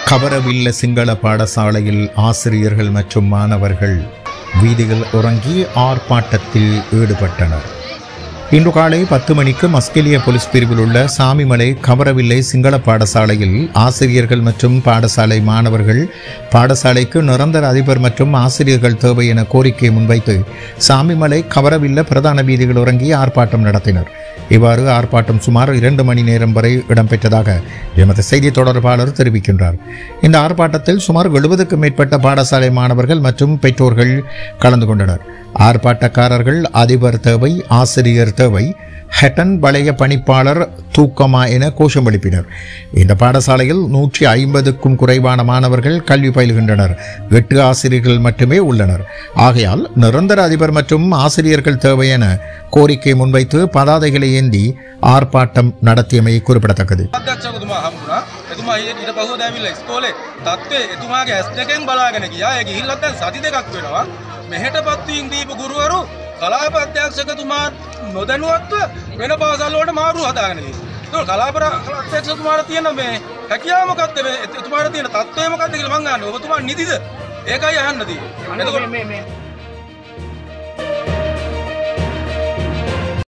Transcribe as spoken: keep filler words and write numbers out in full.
கவரவில்ல சிங்கள பாடசாலையில் ஆசிரியர்கள் மற்றும் மாணவர்கள் வீதியில் இறங்கி ஆர்ப்பாட்டத்தில் ஈடுபட்டனர். இன்று காலை பத்து மணிக்கு மஸ்கெலியா போலீஸ் பிரிவில் உள்ள சாமிமலை கவரவில்லை சிங்கள பாடசாலையில் ஆசிரியர்கள் மற்றும் பாடசாலை மாணவர்கள் பாடசாலைக்கு நிரந்தர அதிபர் மற்றும் ஆசிரியர்கள் தேவை என கோரிக்கையை முன்வைத்து சாமிமலை கவரவில்லை பிரதான வீதிகள் இறங்கி ஆர்ப்பாட்டம் நடத்தினர். இவ்வாறு ஆர்ப்பாட்டம் சுமார் இரண்டு மணி நேரம் வரை இடம்பெற்றதாக எமது செய்தி தொடர்பாளர் தெரிவிக்கின்றார். இந்த ஆர்ப்பாட்டத்தில் சுமார் எழுபதுக்கும் மேற்பட்ட பாடசாலை மாணவர்கள் மற்றும் பெற்றோர்கள் கலந்து கொண்டனர். ஆர்ப்பாட்டக்காரர்கள் அதிபர் தேவை, ஆசிரியர் தேவை, ஹெட்டன் வளைய பணிப்பாளர் தூக்கமா என கோஷம் எழுப்பினர். இந்த பாடசாலையில் நூற்றி ஐம்பதுக்கும் குறைவான மாணவர்கள் கல்வி பயில்கின்றனர். எட்டு ஆசிரியர்கள் மட்டுமே உள்ளனர். ஆகையால் நிரந்தர அதிபர் மற்றும் ஆசிரியர்கள் தேவை என கோரிக்கை முன்வைத்து பதாதைகளை ஏந்தி ஆர்ப்பாட்டம் நடத்தியமை குறிப்பிடத்தக்கது. කලාප අධ්‍යක්ෂකතුමාත් නොදැනුවත්ව වෙන පාසල් වලට මාරු හදාගෙන තියෙනවා. ඒක කලාප අධ්‍යක්ෂකතුමාට තියෙන මේ හැකියාව මොකක්ද? මේ එතුමාට තියෙන තත්ත්වය මොකක්ද කියලා මං අහන්නේ. ඔබතුමා නිදිද? ඒකයි අහන්න තියෙන්නේ. එතකොට මේ මේ